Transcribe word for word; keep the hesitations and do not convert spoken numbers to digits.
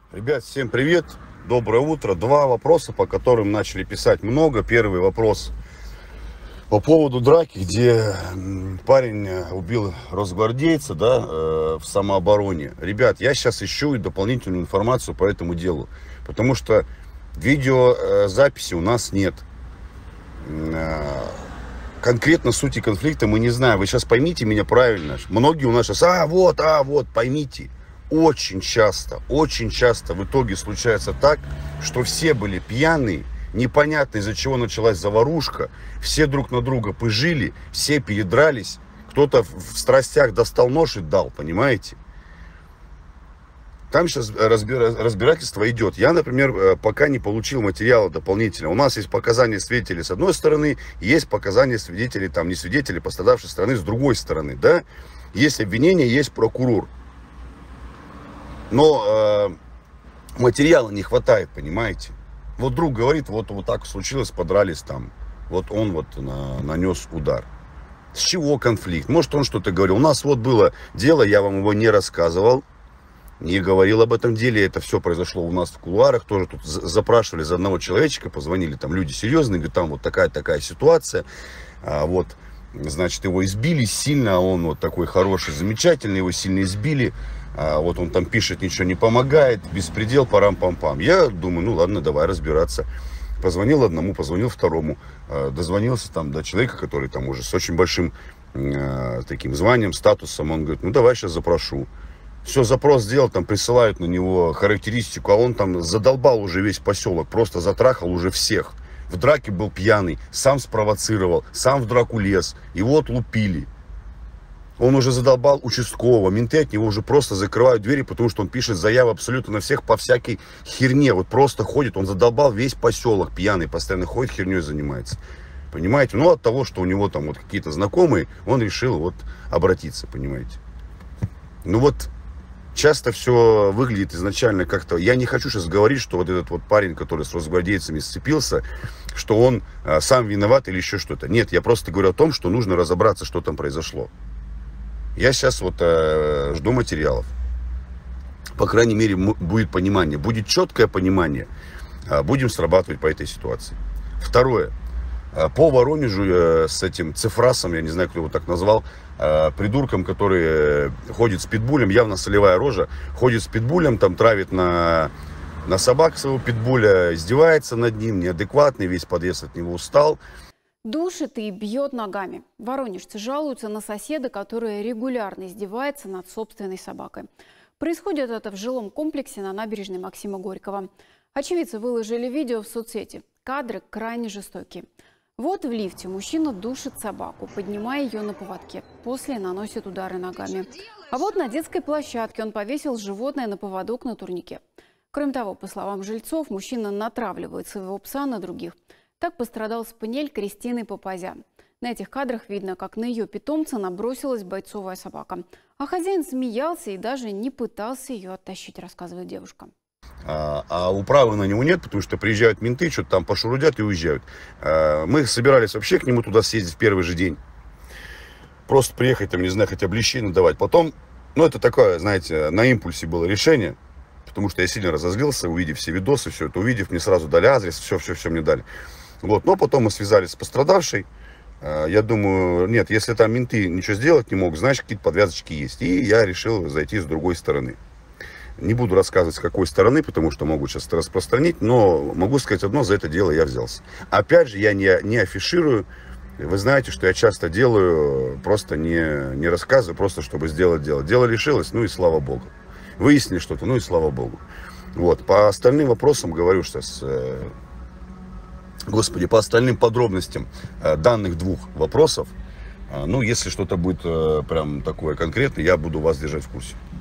Ребят, всем привет, доброе утро. Два вопроса, по которым начали писать много. Первый вопрос по поводу драки, где парень убил росгвардейца, да, э, в самообороне. Ребят, я сейчас ищу дополнительную информацию по этому делу, потому что видеозаписи у нас нет. Э, конкретно сути конфликта мы не знаем. Вы сейчас поймите меня правильно. Многие у нас сейчас, а вот, а вот, поймите. Очень часто, очень часто в итоге случается так, что все были пьяные, непонятно из-за чего началась заварушка, все друг на друга пыжили, все передрались, кто-то в страстях достал нож и дал, понимаете? Там сейчас разбирательство идет. Я, например, пока не получил материала дополнительного. У нас есть показания свидетелей с одной стороны, есть показания свидетелей, там не свидетелей, пострадавшей стороны с другой стороны, да? Есть обвинение, есть прокурор. Но э, материала не хватает, понимаете? Вот друг говорит, вот, вот так случилось, подрались там. Вот он вот на, нанес удар. С чего конфликт? Может, он что-то говорил. У нас вот было дело, я вам его не рассказывал, не говорил об этом деле. Это все произошло у нас в кулуарах. Тоже тут запрашивали за одного человечка, позвонили там люди серьезные, говорят, там вот такая-такая ситуация. А, вот, значит, его избили сильно, он вот такой хороший, замечательный, его сильно избили. А вот он там пишет, ничего не помогает, беспредел, парам-пам-пам. Я думаю, ну ладно, давай разбираться. Позвонил одному, позвонил второму, дозвонился там до человека, который там уже с очень большим э, таким званием, статусом. Он говорит, ну давай сейчас запрошу. Все, запрос сделал, там присылают на него характеристику, а он там задолбал уже весь поселок, просто затрахал уже всех. В драке был пьяный, сам спровоцировал, сам в драку лез, его отлупили. Он уже задолбал участкового, менты от него уже просто закрывают двери, потому что он пишет заявы абсолютно на всех по всякой херне. Вот просто ходит, он задолбал весь поселок пьяный, постоянно ходит, херней занимается. Понимаете? Ну, от того, что у него там вот какие-то знакомые, он решил вот обратиться, понимаете? Ну вот, часто все выглядит изначально как-то... Я не хочу сейчас говорить, что вот этот вот парень, который с росгвардейцами сцепился, что он а, сам виноват или еще что-то. Нет, я просто говорю о том, что нужно разобраться, что там произошло. Я сейчас вот э, жду материалов. По крайней мере, будет понимание. Будет четкое понимание. Э, будем срабатывать по этой ситуации. Второе. Э, по Воронежу э, с этим цифрасом, я не знаю, кто его так назвал, э, придурком, который э, ходит с питбулем, явно солевая рожа, ходит с питбулем, там травит на, на собак своего питбуля, издевается над ним, неадекватный, весь подъезд от него устал. Душит и бьет ногами. Воронежцы жалуются на соседа, который регулярно издевается над собственной собакой. Происходит это в жилом комплексе на набережной Максима Горького. Очевидцы выложили видео в соцсети. Кадры крайне жестокие. Вот в лифте мужчина душит собаку, поднимая ее на поводке. После наносит удары ногами. А вот на детской площадке он повесил животное на поводок на турнике. Кроме того, по словам жильцов, мужчина натравливает своего пса на других. Так пострадал спаниель Кристины Папазян. На этих кадрах видно, как на ее питомца набросилась бойцовая собака. А хозяин смеялся и даже не пытался ее оттащить, рассказывает девушка. А, а управы на него нет, потому что приезжают менты, что-то там пошурудят и уезжают. А, мы собирались вообще к нему туда съездить в первый же день. Просто приехать, там, не знаю, хотя бы лещей надавать. Потом, ну это такое, знаете, на импульсе было решение. Потому что я сильно разозлился, увидев все видосы, все это увидев, мне сразу дали адрес, все-все-все мне дали. Вот, но потом мы связались с пострадавшей. Я думаю, нет, если там менты ничего сделать не могут, значит, какие-то подвязочки есть. И я решил зайти с другой стороны. Не буду рассказывать, с какой стороны, потому что могу сейчас это распространить, но могу сказать одно, за это дело я взялся. Опять же, я не, не афиширую. Вы знаете, что я часто делаю, просто не, не рассказываю, просто чтобы сделать дело. Дело решилось, ну и слава богу. Выяснили что-то, ну и слава богу. Вот, по остальным вопросам говорю сейчас... Господи, по остальным подробностям э, данных двух вопросов, э, ну, если что-то будет э, прям такое конкретное, я буду вас держать в курсе.